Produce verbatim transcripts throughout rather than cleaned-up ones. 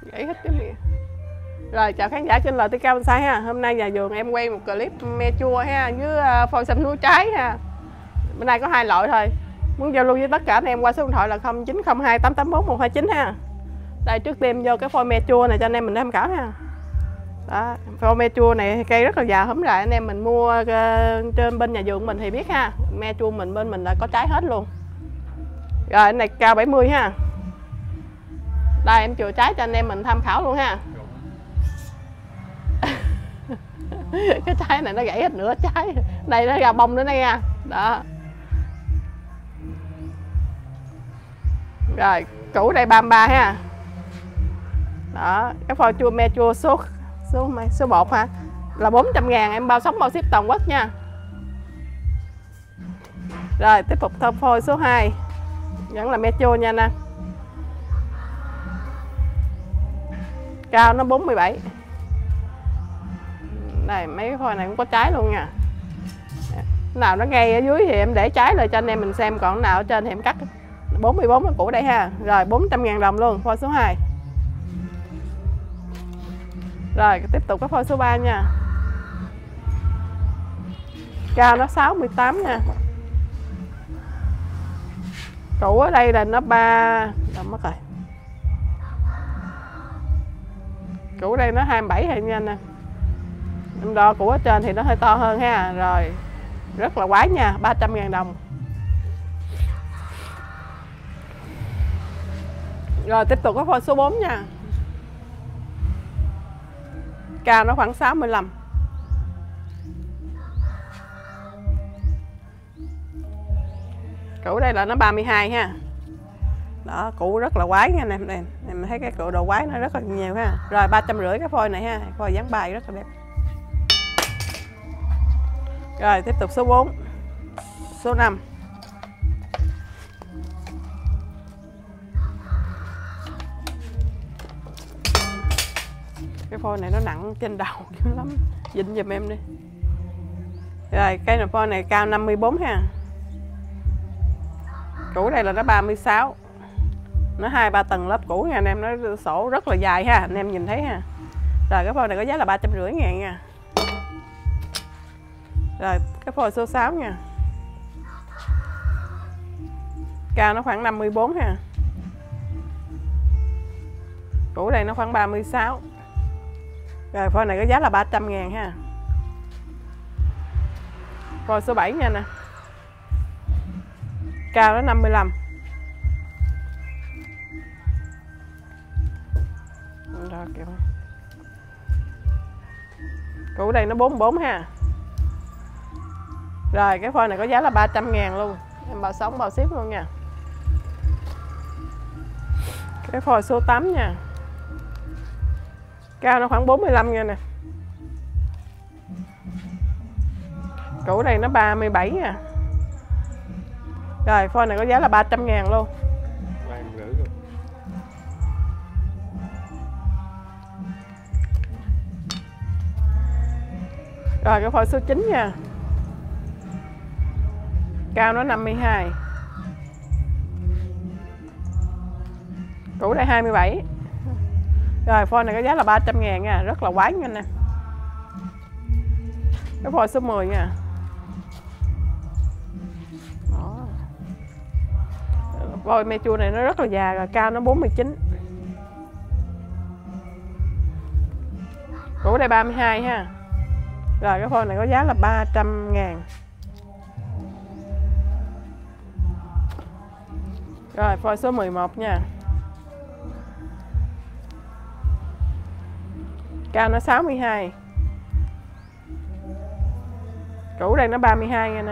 Gãy hết cái miệng. Rồi chào khán giả trên lờ tê ca Bonsai ha. Hôm nay nhà vườn em quay một clip me chua ha, với phôi xanh núi trái ha. Bên đây có hai loại thôi. Muốn giao lưu với tất cả anh em qua số điện thoại là không chín không hai tám tám bốn một hai chín ha. Đây trước tiên vô cái phôi me chua này cho anh em mình tham khảo ha. Đó, phôi me chua này cây rất là già húm lại, anh em mình mua uh, trên bên nhà vườn mình thì biết ha. Me chua mình bên mình là có trái hết luôn. Rồi cái này cao bảy mươi ha. Đây em chừa trái cho anh em mình tham khảo luôn ha. Cái trái này nó gãy hết nửa trái. Đây nó ra bông nữa đây nha. Đó. Rồi củ đây ba mươi ba ha. Đó, cái phôi chua me chua số số số một ha. Là bốn trăm ngàn, em bao sống bao ship toàn quốc nha. Rồi tiếp tục thơm phôi số hai. Vẫn là me chua nha nè. Cao nó bốn mươi bảy. Này mấy cái phôi này cũng có trái luôn nha. Nào nó ngay ở dưới thì em để trái lại cho anh em mình xem, còn nào ở trên thì em cắt. Bốn mươi bốn cái củ đây ha. Rồi bốn trăm ngàn đồng luôn phôi số hai. Rồi tiếp tục cái phôi số ba nha. Cao nó sáu mươi tám nha. Củ ở đây là nó ba đâu mất rồi. Củ đây nó hai mươi bảy hay nha nè. Em đo củ ở trên thì nó hơi to hơn ha. Rồi rất là quái nha, ba trăm ngàn đồng. Rồi tiếp tục cái phôi số bốn nha. Cao nó khoảng sáu mươi lăm. Củ đây là nó ba mươi hai ha. Đó, củ rất là quái nha anh em. Đây, em thấy cái củ đồ quái nó rất là nhiều ha. Rồi ba trăm rưỡi cái phôi này ha. Phôi dáng bài rất là đẹp. Rồi tiếp tục số bốn. Số năm. Cái phôi này nó nặng trên đầu dữ lắm. Dịnh giùm em đi. Rồi cây này phôi này cao năm mươi bốn ha. Củ đây là nó ba mươi sáu. Nó hai ba tầng lớp củ nha anh em, nó sổ rất là dài ha, anh em nhìn thấy ha. Rồi cái phôi này có giá là ba trăm rưỡi ngàn nha. Rồi cái phôi số sáu nha. Cao nó khoảng năm mươi bốn ha. Củ đây nó khoảng ba mươi sáu. Rồi phôi này có giá là ba trăm ngàn ha. Phôi số bảy nha nè. Cao nó năm mươi lăm. Rồi, kiểu. Củ đây nó bốn mươi bốn ha. Rồi cái phôi này có giá là ba trăm ngàn luôn. Em bao sống bao ship luôn nha. Cái phôi số tám nha. Cao nó khoảng bốn mươi lăm nha nè. Củ đây nó ba mươi bảy nha. Rồi phôi này có giá là ba trăm ngàn luôn. Rồi cái phôi số chín nha. Cao nó năm mươi hai. Củ đây hai mươi bảy. Rồi phôi này có giá là ba trăm ngàn nha. Rất là quái nha nè. Cái phôi số mười nha. Đó. Phôi me chua này nó rất là già rồi. Cao nó bốn mươi chín. Củ đây ba mươi hai ha. Rồi cái phôi này có giá là ba trăm ngàn. Rồi phôi số mười một nha. Cao nó sáu mươi hai. Củ đây nó ba mươi hai nha nè.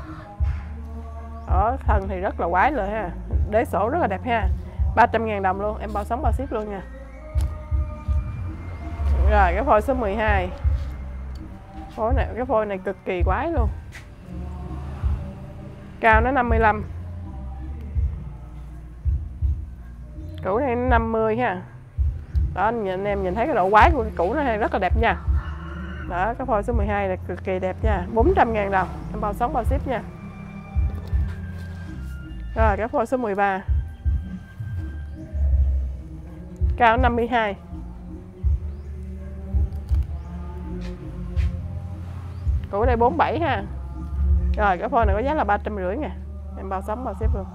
Đó, thân thì rất là quáiเลยha. Đế sổ rất là đẹp ha. ba trăm ngàn đồng luôn, em bao sống bao ship luôn nha. Rồi cái phôi số mười hai. Phôi này, cái phôi này cực kỳ quái luôn. Cao nó năm mươi lăm. Củ này nó năm mươi ha. Đó anh em nhìn thấy cái độ quái của cái củ nó rất là đẹp nha. Đó cái phôi số mười hai là cực kỳ đẹp nha. bốn trăm ngàn đồng, em bao sống bao ship nha. Rồi cái phôi số mười ba. Cao năm mươi hai. Củ đây bốn mươi bảy ha. Rồi cái phôi này có giá là ba trăm rưỡi nha. Em bao sóng bao ship luôn.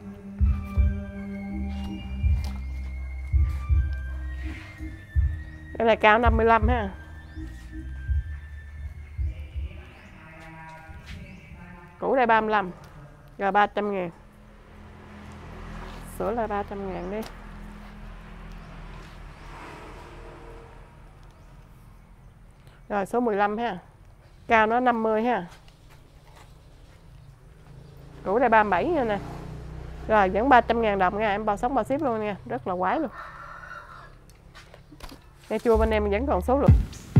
Cái này cao năm mươi lăm ha. Củ đây ba mươi lăm. Rồi ba trăm ngàn. Sữa là ba trăm ngàn đi. Rồi số mười lăm ha. Cao nó năm mươi ha. Củ đây ba mươi bảy nha nè. Rồi vẫn ba trăm ngàn đồng nha. Em bao sóng bao ship luôn nha. Rất là quái luôn. Me chua bên em vẫn còn số lượng.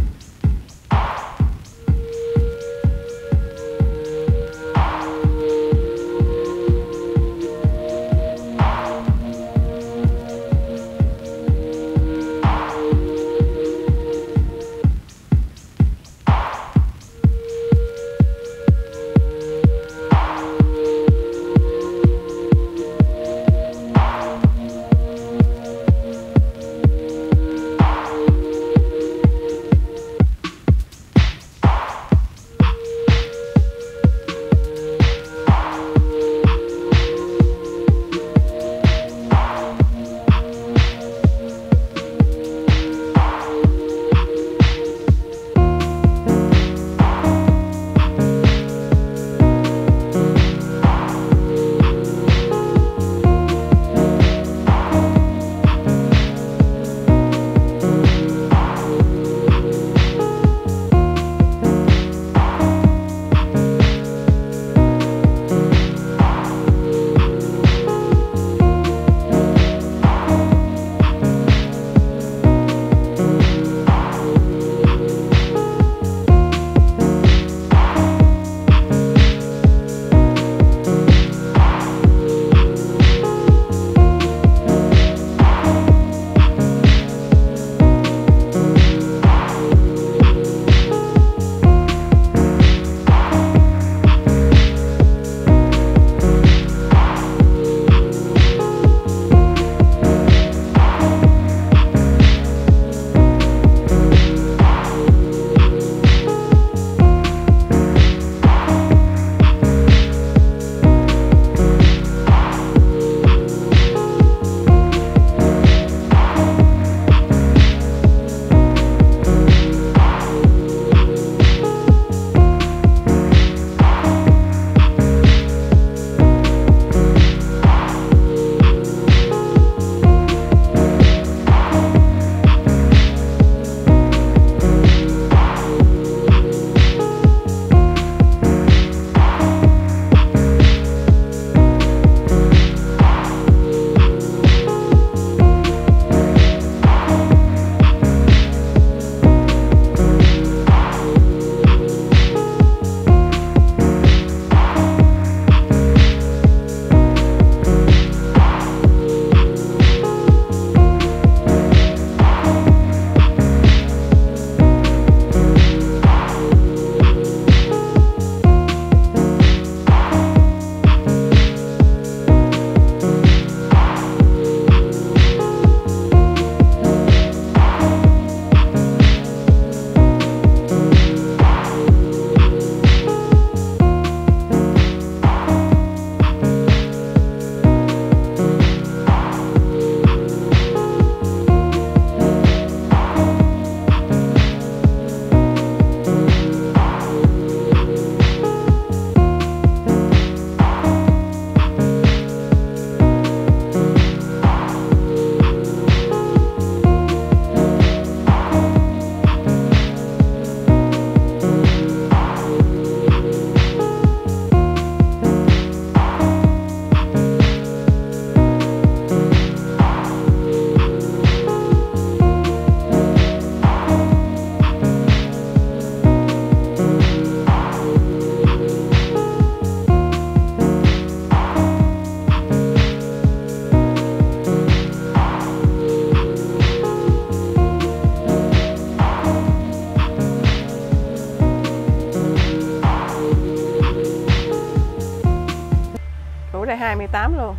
hai mươi tám luôn.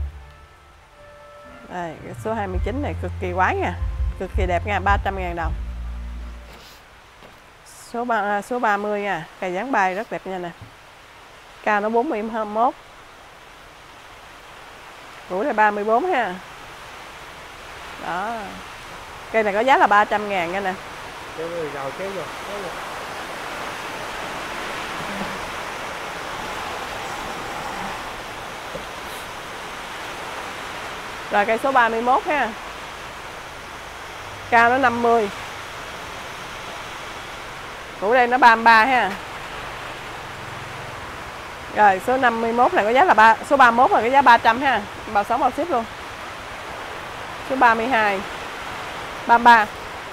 Đây, cái số hai mươi chín này cực kỳ quái nha, cực kỳ đẹp nha, ba trăm ngàn đồng. Số ba, số ba mươi nha. Cây dáng bay rất đẹp nha nè. Cao nó bốn mươi mốt. Củ này ba mươi bốn ha. Đó. Cây này có giá là ba trăm ngàn nha nè. Rồi cây số ba mươi mốt ha. Cao nó năm mươi. Củ đây nó ba mươi ba ha. Rồi số năm mươi mốt này có giá là ba, số ba mươi mốt là cái giá ba trăm ha. Bao sống bao ship luôn. Số ba mươi hai. ba mươi ba.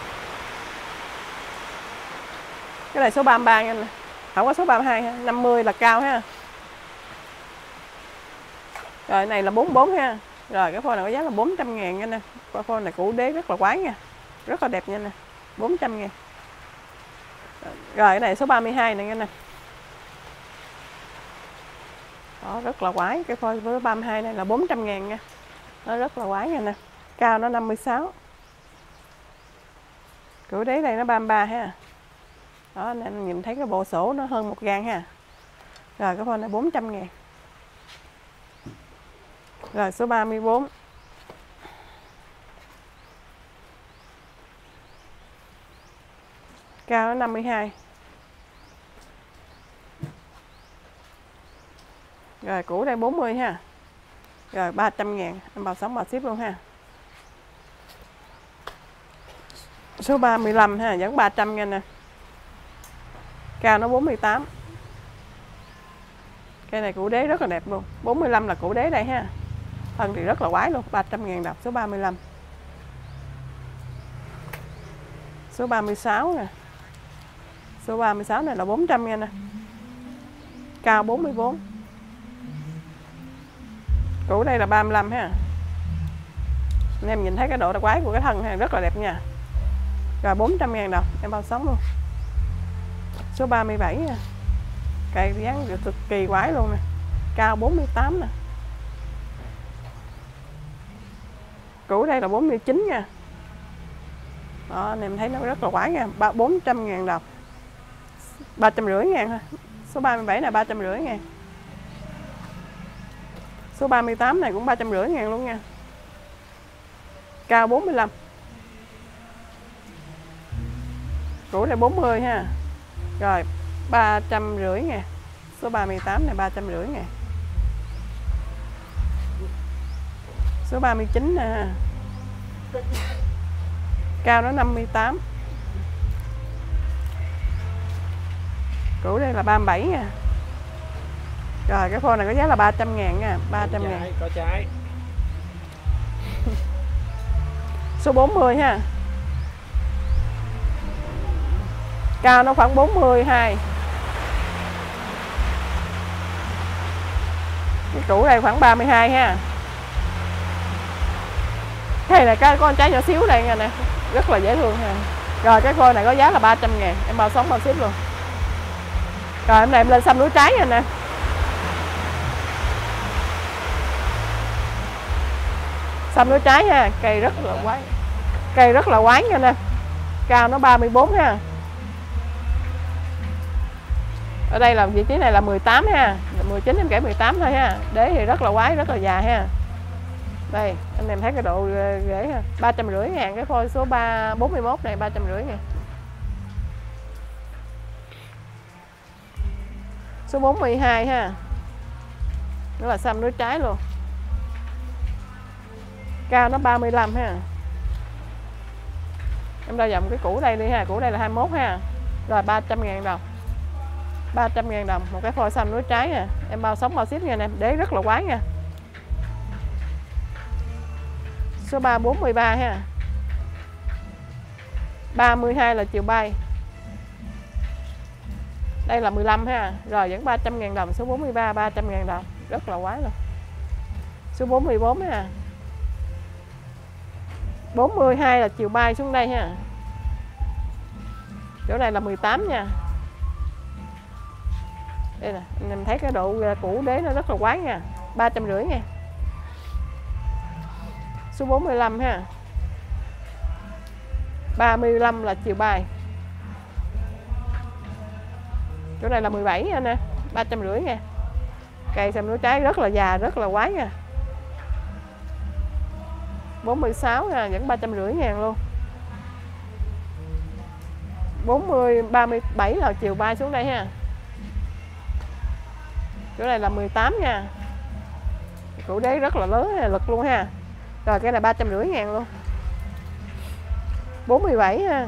Cái này số ba mươi ba nha nè. Không có số ba mươi hai ha, năm mươi là cao ha. Rồi cái này là bốn mươi bốn ha. Rồi cái phôi này có giá là bốn trăm ngàn nha nè. Cái phôi này củ đế rất là quái nha. Rất là đẹp nha nè. bốn trăm ngàn. Rồi cái này số ba mươi hai này nha nè. Đó, rất là quái. Cái phôi với ba mươi hai này là bốn trăm ngàn nha. Nó rất là quái nha nè. Cao nó năm mươi sáu. Củ đế đây nó ba mươi ba ha. Đó nên nhìn thấy cái bộ sổ nó hơn một gang ha. Rồi cái phôi này bốn trăm ngàn. Rồi số ba mươi bốn. Cao nó năm mươi hai. Rồi củ đây bốn mươi ha. Rồi ba trăm ngàn. Em bao sống bao ship luôn ha. Số ba mươi lăm ha. Vẫn ba trăm nha nè. Cao nó bốn mươi tám. Cây này củ đế rất là đẹp luôn. bốn mươi lăm là củ đế đây ha. Thân thì rất là quái luôn. ba trăm ngàn đồng số ba mươi lăm. Số ba mươi sáu nè. Số ba mươi sáu này là bốn trăm nha nè. Cao bốn mươi bốn. Củ đây là ba mươi lăm ha. Anh em nhìn thấy cái độ quái của cái thân này rất là đẹp nha. Rồi bốn trăm ngàn đồng. Em bao sống luôn. Số ba mươi bảy nha. Cây dáng cực kỳ quái luôn nè. Cao bốn mươi tám nè. Củ đây là bốn mươi chín nha. Đó anh em thấy nó rất là quái nha. bốn trăm ngàn đồng. ba trăm rưỡi ngàn thôi. Số ba mươi bảy là ba trăm rưỡi ngàn. Số ba mươi tám này cũng ba trăm rưỡi ngàn luôn nha. Cao bốn mươi lăm. Củ này bốn mươi ha. Rồi ba trăm rưỡi ngàn. Số ba mươi tám này ba trăm rưỡi ngàn. Số ba mươi chín nè. Cao nó năm mươi tám. Củ đây là ba mươi bảy nha. Rồi cái phôi này có giá là ba trăm ngàn nha. ba trăm ngàn. Có trái. Số bốn mươi ha. Cao nó khoảng bốn mươi hai. Cái củ đây khoảng ba mươi hai ha. Cái này có con trái nhỏ xíu đây nha nè. Rất là dễ thương ha. Rồi cái phôi này có giá là ba trăm ngàn. Em bao sống bao ship luôn. Rồi hôm nay em lên xăm núi trái nha nè. Xăm núi trái ha. Cây rất là quái. Cây rất là quái nha nè. Cao nó ba mươi bốn ha. Ở đây là vị trí này là mười tám ha. mười chín em kể mười tám thôi ha. Đế thì rất là quái, rất là già ha. Đây, anh em thấy cái độ rễ ha. ba trăm rưỡi ngàn cái phôi số ba bốn mươi mốt này ba trăm rưỡi ngàn. Số bốn mươi hai ha. Nó là xăm núi trái luôn. Cao nó ba mươi lăm ha. Em đo dòng cái củ đây đi ha. Củ đây là hai mươi mốt ha. Rồi ba trăm ngàn đồng. ba trăm ngàn đồng một cái phôi xăm núi trái nè. Em bao sống bao ship nha em. Đế rất là quái nha. Số ba bốn mươi ba ha. ba mươi hai là chiều bay. Đây là mười lăm ha. Rồi vẫn ba trăm ngàn đồng. Số bốn mươi ba ba trăm ngàn đồng. Rất là quái luôn. Số bốn mươi bốn ha. bốn mươi hai là chiều bay xuống đây ha. Chỗ này là mười tám nha. Đây nè, anh em thấy cái độ củ đế nó rất là quái nha. ba trăm rưỡi nha. Số bốn mươi lăm ha. ba mươi lăm là chiều bay. Chỗ này là mười bảy nha nè, ba trăm rưỡi nha. Cây xăm lúa trái rất là già, rất là quái nha. bốn mươi sáu nha, vẫn ba trăm rưỡi ngàn luôn. bốn mươi, ba mươi bảy là chiều bay xuống đây ha. Chỗ này là mười tám nha. Củ đế rất là lớn, lực luôn ha. Rồi cái này ba trăm rưỡi ngàn luôn. bốn mươi bảy ha.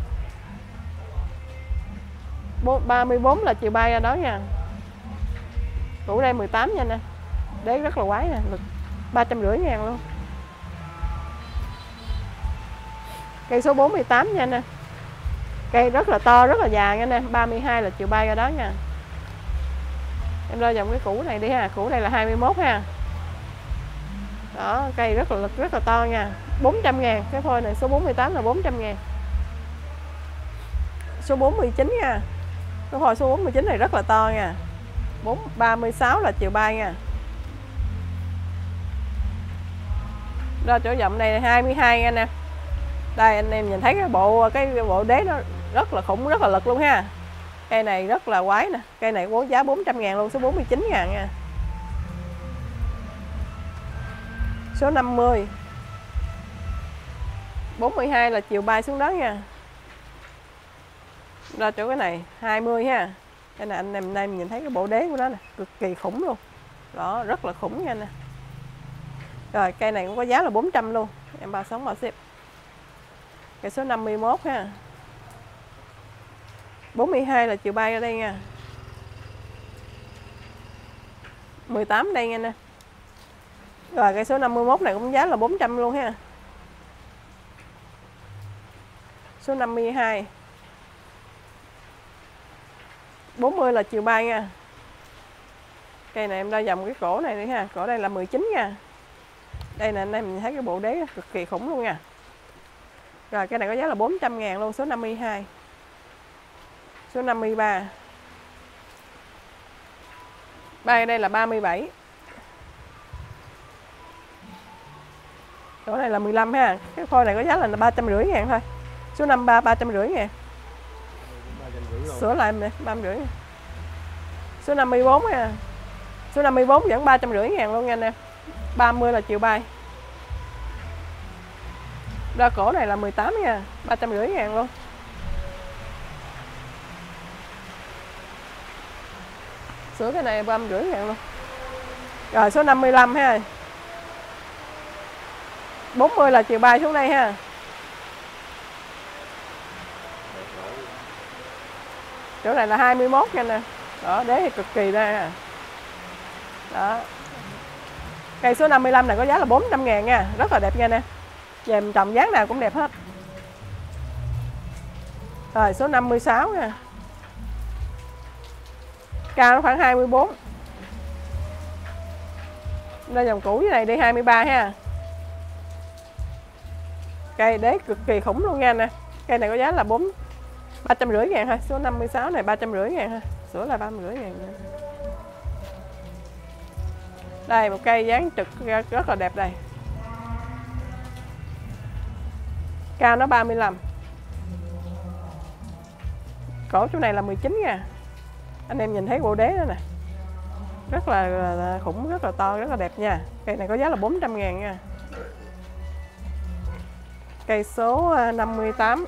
ba mươi bốn là chiều bay ra đó nha. Củ đây mười tám nha nè. Đế rất là quái nè, lực ba trăm rưỡi ngàn luôn. Cây số bốn mươi tám nha nè. Cây rất là to, rất là già nha nè. ba mươi hai là chiều bay ra đó nha. Em ra dòng cái củ này đi ha. Củ này là hai mươi mốt ha. Đó, cây rất là lực, rất là to nha. bốn trăm ngàn. Cái phôi này số bốn mươi tám là bốn trăm ngàn. Số bốn mươi chín nha. Cái phôi số bốn mươi chín này rất là to nha. ba mươi sáu là chiều bay nha. Ra chỗ dòng này hai mươi hai nha nè. Đây anh em nhìn thấy cái bộ cái bộ đế nó rất là khủng, rất là lực luôn ha. Cây này rất là quái nè. Cây này có giá bốn trăm ngàn luôn, số bốn mươi chín ngàn nha. Số năm mươi. bốn mươi hai là chiều bay xuống đó nha. Ra chỗ cái này hai mươi ha. Cái này anh em đây mình nhìn thấy cái bộ đế của nó nè, cực kỳ khủng luôn. Đó, rất là khủng nha nè. Rồi cây này cũng có giá là bốn trăm luôn. Em bao sống bao ship. Cây số năm mươi mốt ha. bốn mươi hai là chiều bay ở đây nha. mười tám đây nha nè. Rồi cây số năm mươi mốt này cũng giá là bốn trăm luôn ha. Số năm mươi hai. bốn mươi là chiều bay nha. Cây này em ra dòng cái cổ này đi ha. Cổ đây là mười chín nha. Đây nè anh em mình thấy cái bộ đế cực kỳ khủng luôn nha. Rồi cái này có giá là bốn trăm ngàn luôn, số năm mươi hai. Số năm mươi ba. Bay đây là ba mươi bảy. Chỗ này là mười lăm ha. Cái phôi này có giá là ba trăm rưỡi ngàn thôi. Số năm mươi ba ba trăm rưỡi ngàn. Sửa lại nè, ba trăm rưỡi. Số năm mươi bốn ha. Số năm mươi bốn vẫn ba trăm rưỡi ngàn luôn nha nè. ba mươi là chiều bay. Ra cổ này là mười tám nha, ba trăm rưỡi ngàn luôn. Sửa cái này ba trăm rưỡi ngàn luôn. Rồi số năm mươi lăm ha. bốn mươi là chiều bay xuống đây ha. Chỗ này là hai mươi mốt nha nè. Đó, đế thì cực kỳ đây ha. Đó. Cây số năm mươi lăm này có giá là bốn trăm ngàn nha, rất là đẹp nha nè. Về mình trồng dáng nào cũng đẹp hết. Rồi số năm mươi sáu nha. Cao nó khoảng hai mươi bốn. Đây dòng cũ dưới này đi hai mươi ba ha. Cây đế cực kỳ khủng luôn nha nè. Cây này có giá là bốn ba trăm rưỡi ngàn thôi. Số năm mươi sáu này ba trăm rưỡi ngàn ha. Sửa là ba trăm rưỡi ngàn nha. Đây một cây dáng trực rất là đẹp đây. Cao nó ba mươi lăm. Cổ chỗ này là mười chín nha. Anh em nhìn thấy bộ đế đó nè. Rất là, là khủng, rất là to, rất là đẹp nha. Cây này có giá là bốn trăm ngàn nha. Cây số năm mươi tám.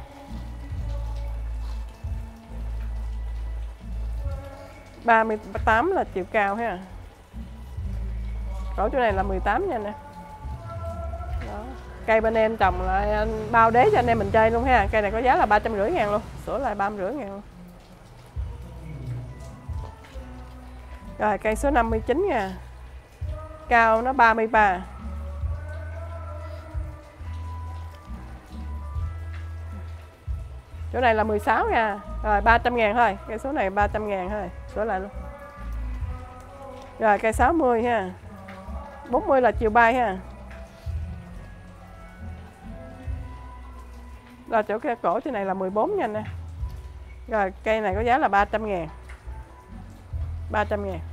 ba mươi tám là chiều cao ha. Cổ chỗ này là mười tám nha nè. Đó. Cây bên em trồng lại bao đế cho anh em mình chơi luôn ha. Cây này có giá là ba trăm rưỡi ngàn luôn. Sửa lại ba trăm rưỡi ngàn luôn. Rồi cây số năm mươi chín nha. Cao nó ba mươi ba. Chỗ này là mười sáu nha. Rồi ba trăm ngàn thôi. Cây số này ba trăm ngàn thôi. Sửa lại luôn. Rồi cây sáu mươi ha. bốn mươi là chiều bay ha. Rồi chỗ cái cổ trên này là mười bốn nha nè. Rồi cây này có giá là ba trăm ngàn. ba trăm ngàn.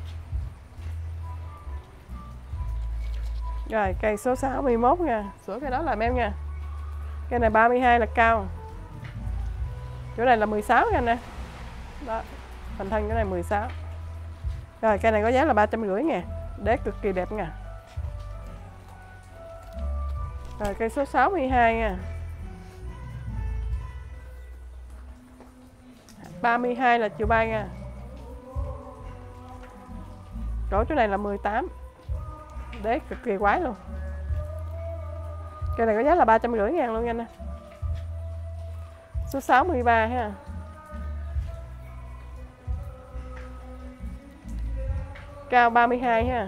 Rồi cây số sáu mươi mốt nha. Sửa cái đó là em nha. Cây này ba mươi hai là cao. Chỗ này là mười sáu nha nè. Đó. Phần thân cái này mười sáu. Rồi cây này có giá là ba trăm rưỡi ngàn. Đế cực kỳ đẹp nha. Rồi cây số sáu mươi hai nha. ba mươi hai là chiều bay nha. Chỗ chỗ này là mười tám. Đế cực kỳ quái luôn. Cây này có giá là ba trăm rưỡi ngàn luôn nha nè. Số sáu mươi ba ha. Cao ba mươi hai ha.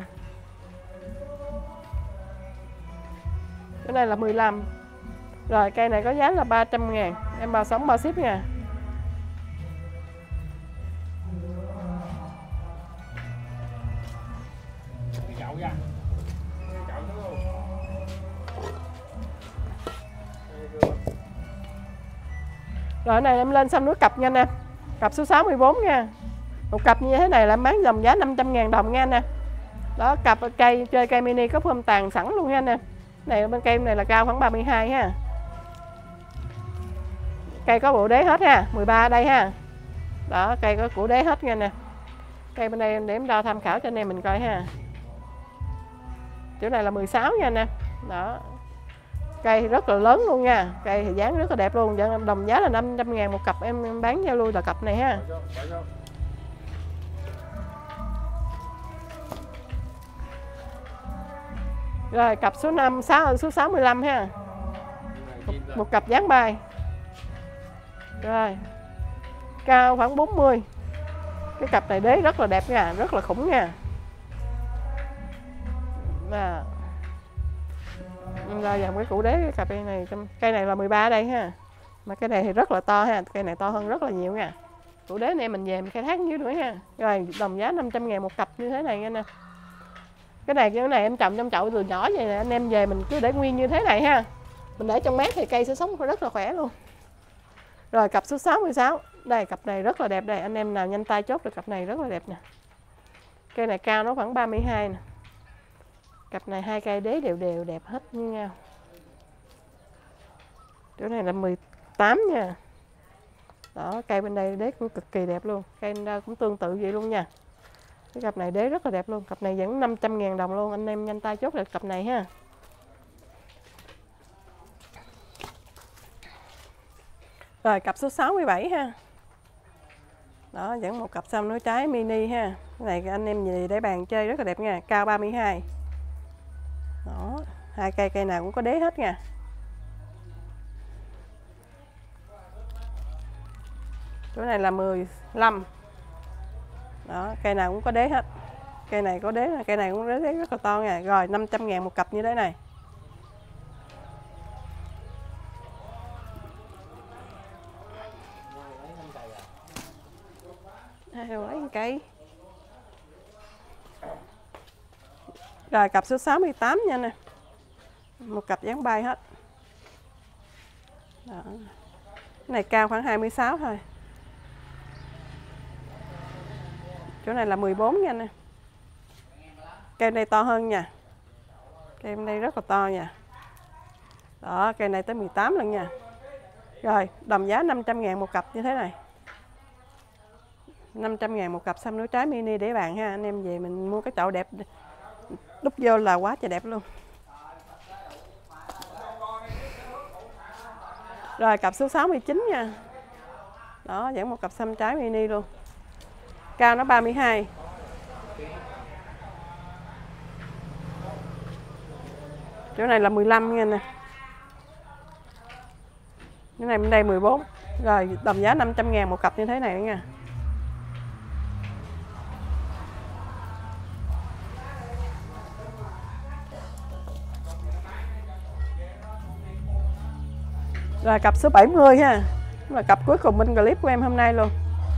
Cái này là mười lăm. Rồi cây này có giá là ba trăm ngàn. Em bao sống bao ship nha. Rồi này em lên xong núi cặp nha nè. Cặp số sáu mươi bốn nha. Một cặp như thế này là bán dòng giá năm trăm ngàn đồng nha nè. Đó, cặp cây chơi cây mini có phơm tàn sẵn luôn nha nè. Này bên cây này là cao khoảng ba mươi hai ha. Cây có bộ đế hết ha, mười ba đây ha. Đó, cây có củ đế hết nha nè. Cây bên đây để em đo tham khảo cho anh em mình coi ha. Chỗ này là mười sáu nha nè. Đó. Cây rất là lớn luôn nha. Cây thì dáng rất là đẹp luôn. Đồng giá là năm trăm ngàn một cặp, em bán giao lưu là cặp này ha. Rồi cặp số năm, sáu, số sáu mươi lăm ha. Một, một cặp dáng bay. Rồi. Cao khoảng bốn mươi. Cái cặp này đế rất là đẹp nha, rất là khủng nha. Và ra dòng cái củ đế cái cặp này, cây này là mười ba đây ha. Mà cái này thì rất là to ha, cây này to hơn rất là nhiều nha. Củ đế này mình về mình khai thác dưới nữa ha. Rồi đồng giá năm trăm ngàn một cặp như thế này nha nè. Cái này cái này em trồng trong chậu từ nhỏ vậy nè, anh em về mình cứ để nguyên như thế này ha. Mình để trong mát thì cây sẽ sống rất là khỏe luôn. Rồi cặp số sáu mươi sáu. Đây cặp này rất là đẹp đây, anh em nào nhanh tay chốt được cặp này rất là đẹp nè. Cây này cao nó khoảng ba mươi hai nè. Cặp này hai cây đế đều đều đẹp hết như nhau. Chỗ này là mười tám nha. Đó, cây bên đây đế cũng cực kỳ đẹp luôn. Cây bên đây cũng tương tự vậy luôn nha. Cái cặp này đế rất là đẹp luôn. Cặp này vẫn năm trăm ngàn đồng luôn. Anh em nhanh tay chốt được cặp này ha. Rồi cặp số sáu mươi bảy ha. Đó, vẫn một cặp xăm nối trái mini ha. Cái này anh em gì để bàn chơi rất là đẹp nha. Cao ba mươi hai. Đó, hai cây cây nào cũng có đế hết nha. Chỗ này là mười lăm. Đó, cây nào cũng có đế hết. Cây này có đế, cây này cũng đế rất là to nha. Rồi năm trăm ngàn một cặp như thế này. Ai lấy một cây. Rồi cặp số sáu mươi tám nha nè. Một cặp dáng bay hết. Đó. Cái này cao khoảng hai mươi sáu thôi. Chỗ này là mười bốn nha nè. Cây này to hơn nha. Cây bên đây rất là to nha. Đó, cây này tới mười tám lần nha. Rồi, đồng giá năm trăm ngàn một cặp như thế này. năm trăm ngàn một cặp xăm nối trái mini để bàn ha. Anh em về mình mua cái chậu đẹp, đúc vô là quá trời đẹp luôn. Rồi cặp số sáu mươi chín nha. Đó, vẫn một cặp xăm trái mini luôn. Cao nó ba mươi hai. Chỗ này là mười lăm nha nè. Cái này bên đây mười bốn. Rồi đồng giá năm trăm ngàn một cặp như thế này nha. Rồi cặp số bảy mươi ha. Là cặp cuối cùng bên clip của em hôm nay luôn.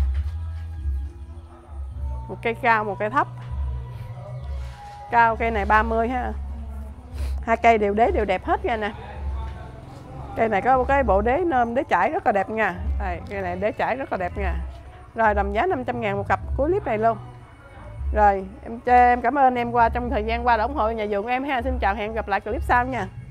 Một cây cao, một cây thấp. Cao cây này ba mươi ha. Hai cây đều đế đều đẹp hết nha nè. Cây này có một cái bộ đế nôm, đế chải rất là đẹp nha. Đây, cây này đế chải rất là đẹp nha. Rồi đồng giá năm trăm ngàn một cặp cuối clip này luôn. Rồi em em cảm ơn em qua trong thời gian qua đã ủng hộ nhà vườn em ha. Xin chào, hẹn gặp lại clip sau nha.